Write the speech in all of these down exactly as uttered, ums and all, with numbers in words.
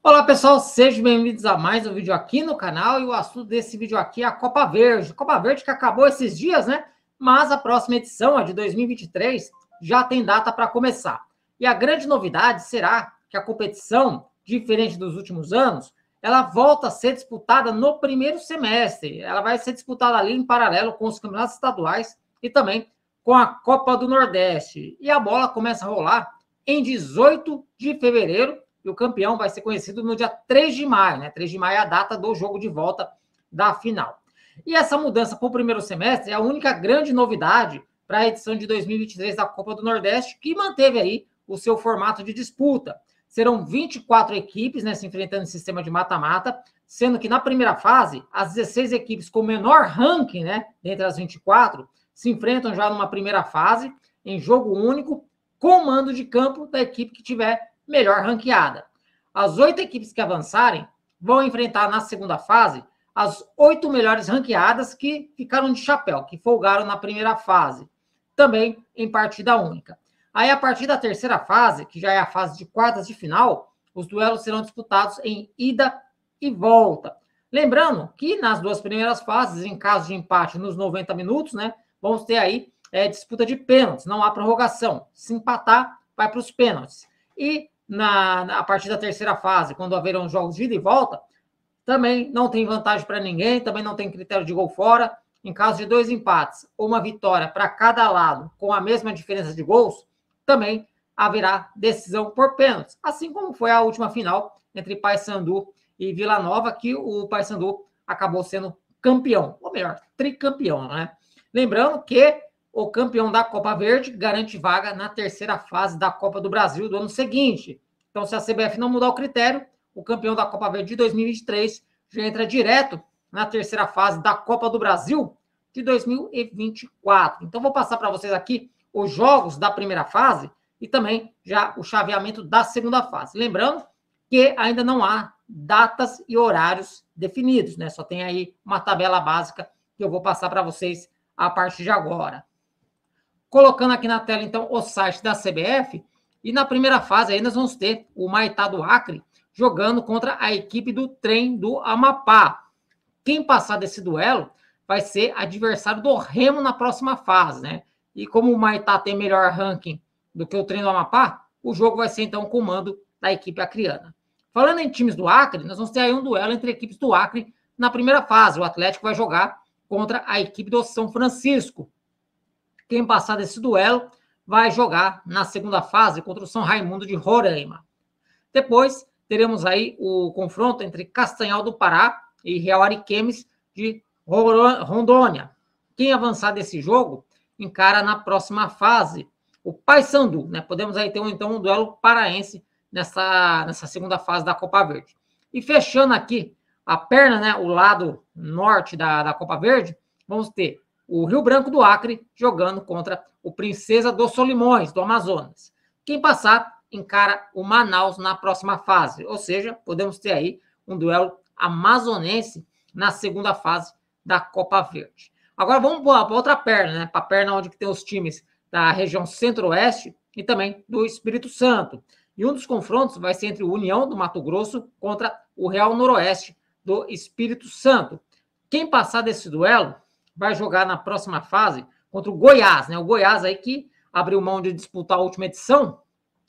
Olá pessoal, sejam bem-vindos a mais um vídeo aqui no canal, e o assunto desse vídeo aqui é a Copa Verde. Copa Verde que acabou esses dias, né? Mas a próxima edição, a de dois mil e vinte e três, já tem data para começar. E a grande novidade será que a competição, diferente dos últimos anos, ela volta a ser disputada no primeiro semestre. Ela vai ser disputada ali em paralelo com os campeonatos estaduais e também com a Copa do Nordeste. E a bola começa a rolar em dezoito de fevereiro, e o campeão vai ser conhecido no dia três de maio, né? três de maio é a data do jogo de volta da final. E essa mudança para o primeiro semestre é a única grande novidade para a edição de dois mil e vinte e três da Copa do Nordeste, que manteve aí o seu formato de disputa. Serão vinte e quatro equipes, né, se enfrentando em sistema de mata-mata, sendo que na primeira fase, as dezesseis equipes com menor ranking, né, dentre as vinte e quatro, se enfrentam já numa primeira fase, em jogo único, com mando de campo da equipe que tiver melhor ranqueada. As oito equipes que avançarem vão enfrentar na segunda fase as oito melhores ranqueadas que ficaram de chapéu, que folgaram na primeira fase, também em partida única. Aí, a partir da terceira fase, que já é a fase de quartas de final, os duelos serão disputados em ida e volta. Lembrando que nas duas primeiras fases, em caso de empate nos noventa minutos, né, vamos ter aí é, disputa de pênaltis, não há prorrogação. Se empatar, vai para os pênaltis. E Na, na, a partir da terceira fase, quando haverão jogos de ida e volta, também não tem vantagem para ninguém, também não tem critério de gol fora. Em caso de dois empates ou uma vitória para cada lado com a mesma diferença de gols, também haverá decisão por pênaltis, assim como foi a última final entre Paysandu e Vila Nova, que o Paysandu acabou sendo campeão, ou melhor, tricampeão, né? Lembrando que o campeão da Copa Verde garante vaga na terceira fase da Copa do Brasil do ano seguinte. Então, se a C B F não mudar o critério, o campeão da Copa Verde de dois mil e vinte e três já entra direto na terceira fase da Copa do Brasil de dois mil e vinte e quatro. Então, vou passar para vocês aqui os jogos da primeira fase e também já o chaveamento da segunda fase. Lembrando que ainda não há datas e horários definidos, né? Só tem aí uma tabela básica que eu vou passar para vocês a partir de agora. Colocando aqui na tela, então, o site da C B F. E na primeira fase, aí nós vamos ter o Maitá do Acre jogando contra a equipe do Trem do Amapá. Quem passar desse duelo vai ser adversário do Remo na próxima fase, né? E como o Maitá tem melhor ranking do que o Trem do Amapá, o jogo vai ser, então, com o comando da equipe acreana. Falando em times do Acre, nós vamos ter aí um duelo entre equipes do Acre na primeira fase. O Atlético vai jogar contra a equipe do São Francisco. Quem passar desse duelo vai jogar na segunda fase contra o São Raimundo de Roraima. Depois, teremos aí o confronto entre Castanhal do Pará e Real Ariquemes de Rondônia. Quem avançar desse jogo encara na próxima fase o Paysandu, né? Podemos aí ter, então, um duelo paraense nessa, nessa segunda fase da Copa Verde. E fechando aqui a perna, né, o lado norte da, da Copa Verde, vamos ter o Rio Branco do Acre jogando contra o Princesa dos Solimões, do Amazonas. Quem passar, encara o Manaus na próxima fase. Ou seja, podemos ter aí um duelo amazonense na segunda fase da Copa Verde. Agora vamos para outra perna, né? Para a perna onde tem os times da região centro-oeste e também do Espírito Santo. E um dos confrontos vai ser entre o União do Mato Grosso contra o Real Noroeste do Espírito Santo. Quem passar desse duelo vai jogar na próxima fase contra o Goiás, né? O Goiás aí que abriu mão de disputar a última edição,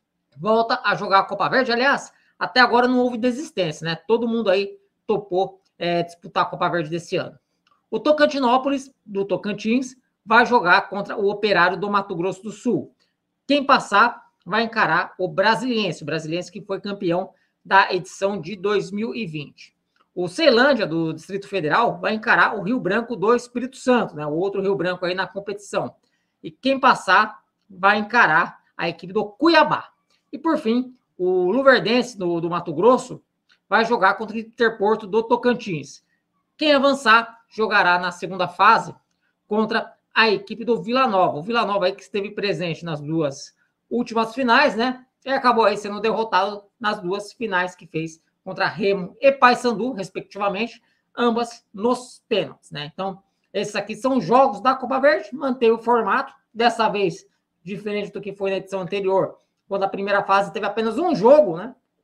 volta a jogar a Copa Verde. Aliás, até agora não houve desistência, né? Todo mundo aí topou é, disputar a Copa Verde desse ano. O Tocantinópolis, do Tocantins, vai jogar contra o Operário do Mato Grosso do Sul. Quem passar vai encarar o Brasiliense, o Brasiliense que foi campeão da edição de dois mil e vinte. O Ceilândia, do Distrito Federal, vai encarar o Rio Branco do Espírito Santo, né? O outro Rio Branco aí na competição. E quem passar vai encarar a equipe do Cuiabá. E, por fim, o Luverdense, do, do Mato Grosso, vai jogar contra o Interporto do Tocantins. Quem avançar jogará na segunda fase contra a equipe do Vila Nova. O Vila Nova aí que esteve presente nas duas últimas finais, né? E acabou aí sendo derrotado nas duas finais que fez contra Remo e Paysandu, respectivamente, ambas nos pênaltis, né? Então, esses aqui são jogos da Copa Verde, mantém o formato, dessa vez, diferente do que foi na edição anterior, quando a primeira fase teve apenas um jogo, né?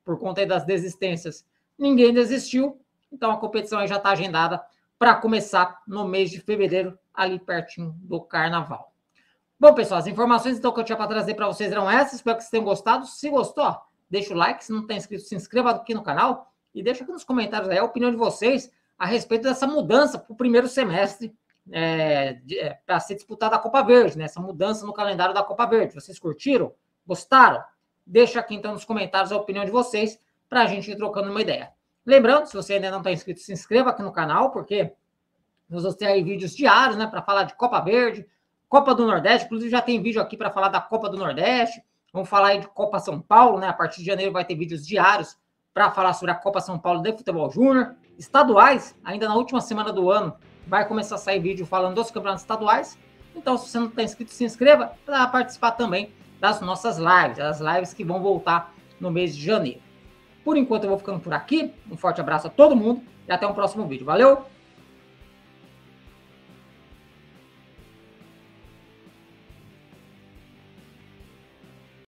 por conta aí das desistências, ninguém desistiu. Então a competição aí já está agendada para começar no mês de fevereiro, ali pertinho do Carnaval. Bom, pessoal, as informações então que eu tinha para trazer para vocês eram essas. Espero que vocês tenham gostado. Se gostou, ó, deixa o like. Se não está inscrito, se inscreva aqui no canal. E deixa aqui nos comentários aí a opinião de vocês a respeito dessa mudança para o primeiro semestre é, é, para ser disputada a Copa Verde, né? Essa mudança no calendário da Copa Verde. Vocês curtiram? Gostaram? Deixa aqui então nos comentários a opinião de vocês para a gente ir trocando uma ideia. Lembrando, se você ainda não está inscrito, se inscreva aqui no canal, porque nós vamos ter aí vídeos diários, né, para falar de Copa Verde, Copa do Nordeste. Inclusive já tem vídeo aqui para falar da Copa do Nordeste. Vamos falar aí de Copa São Paulo, né? A partir de janeiro vai ter vídeos diários para falar sobre a Copa São Paulo de Futebol Júnior. Estaduais, ainda na última semana do ano, vai começar a sair vídeo falando dos campeonatos estaduais. Então, se você não está inscrito, se inscreva para participar também das nossas lives, as lives que vão voltar no mês de janeiro. Por enquanto, eu vou ficando por aqui. Um forte abraço a todo mundo e até um próximo vídeo. Valeu!